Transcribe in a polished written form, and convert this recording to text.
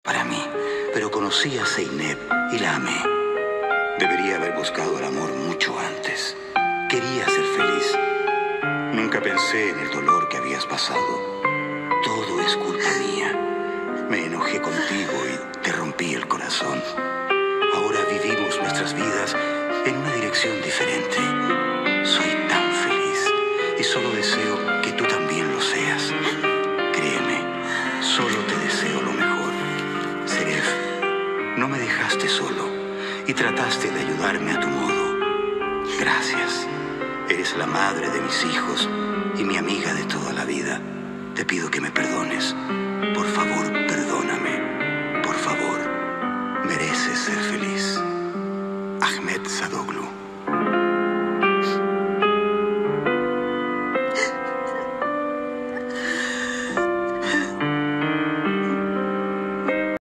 para mí, pero conocí a Zeynep y la amé. Debería haber buscado el amor mucho antes. Quería ser feliz. Nunca pensé en el dolor que habías pasado. Todo es culpa mía. Me enojé contigo y te rompí el corazón. Ahora vivimos nuestras vidas en una dirección diferente. Soy tan feliz y solo deseo que tú también lo seas. Créeme, solo te deseo lo mejor. Seref, no me dejaste solo y trataste de ayudarme a tu modo. Gracias. Eres la madre de mis hijos y mi amiga de toda la vida. Te pido que me perdones. Por favor,